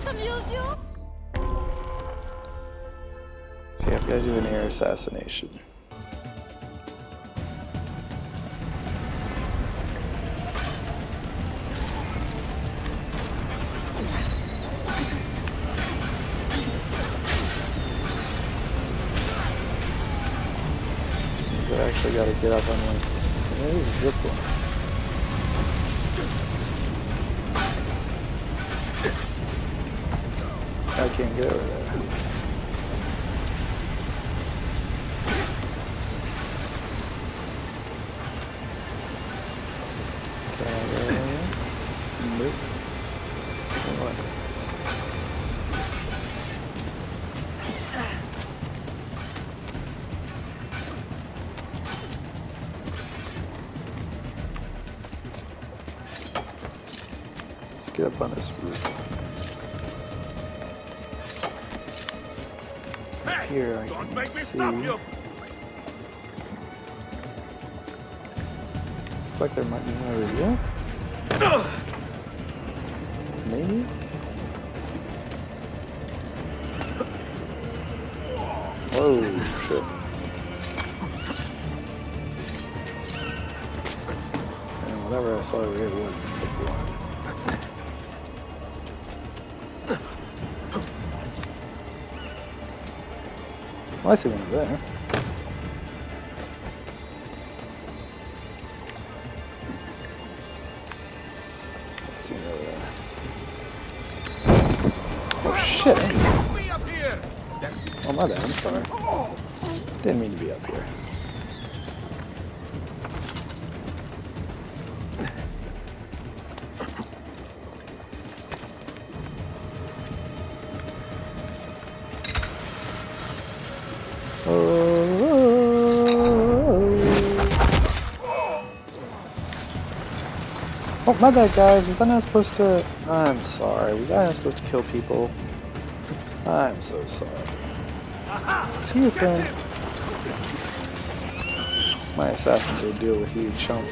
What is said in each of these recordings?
Okay, I've got to do an air assassination. I actually got to get up on one. There's a zip line. I can't get over there. Can I go over there? Nope. Come on. Let's get up on this roof. Here I can see. Looks like there might be one over here. Maybe? Oh shit. And whatever I saw over here was the blind. Oh, I see one over there. I see one over there. Oh shit! Oh my bad, I'm sorry. Didn't mean to be up here. Oh, my bad, guys. Was I not supposed to... I'm sorry. Was I not supposed to kill people? I'm so sorry. Is he your friend? My assassins will deal with you, chump.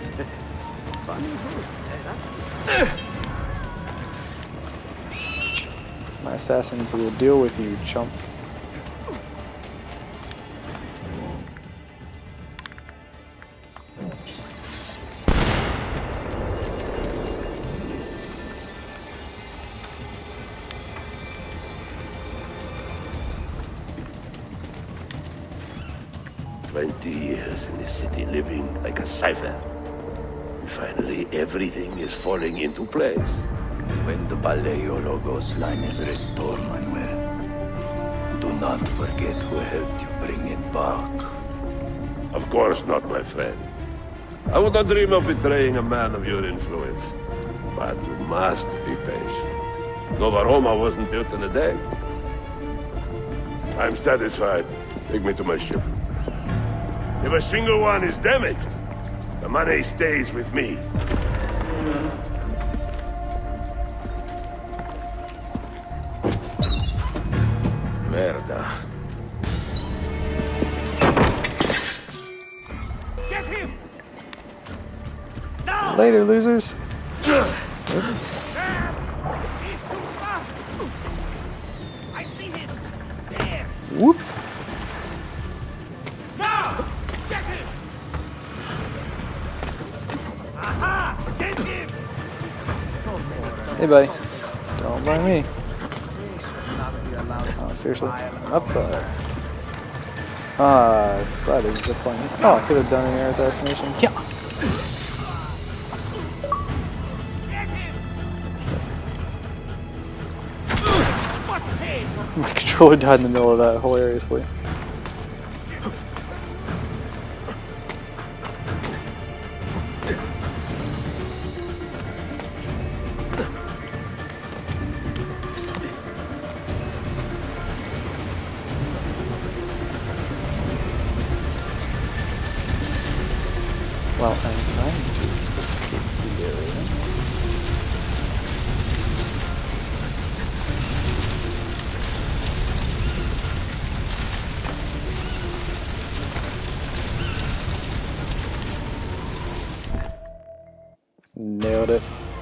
My assassins will deal with you, chump. Years in this city living like a cipher. And finally, everything is falling into place. When the Paleologos line is restored, Manuel, do not forget who helped you bring it back. Of course not, my friend. I would not dream of betraying a man of your influence. But you must be patient. Nova Roma wasn't built in a day. I'm satisfied. Take me to my ship. If a single one is damaged, the money stays with me. Merda. Get him! Later, losers. I see him! There! Whoop. Now! Get him! Aha! Get him! Hey, buddy. Don't mind me. Oh, seriously? I'm up there. Ah, it's glad there's a zip line. Oh, I could have done an air assassination. Yeah. Get him! What's pain? My controller died in the middle of that, hilariously. Well, I'm trying to escape the area. Nailed it.